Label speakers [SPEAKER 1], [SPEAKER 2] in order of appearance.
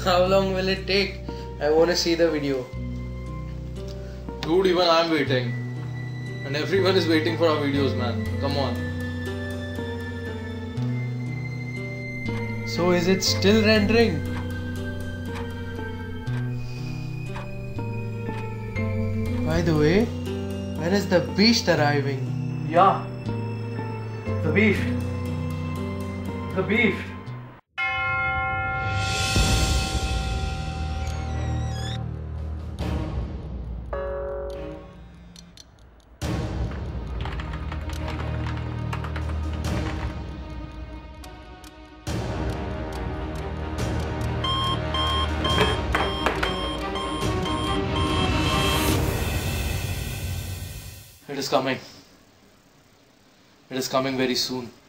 [SPEAKER 1] How long will it take? I wanna see the video.
[SPEAKER 2] Dude, even I'm waiting. And everyone is waiting for our videos, man. Come on.
[SPEAKER 1] So is it still rendering? By the way, when is the beast arriving?
[SPEAKER 2] Yeah. The beast. The beast. It is coming. It is coming very soon.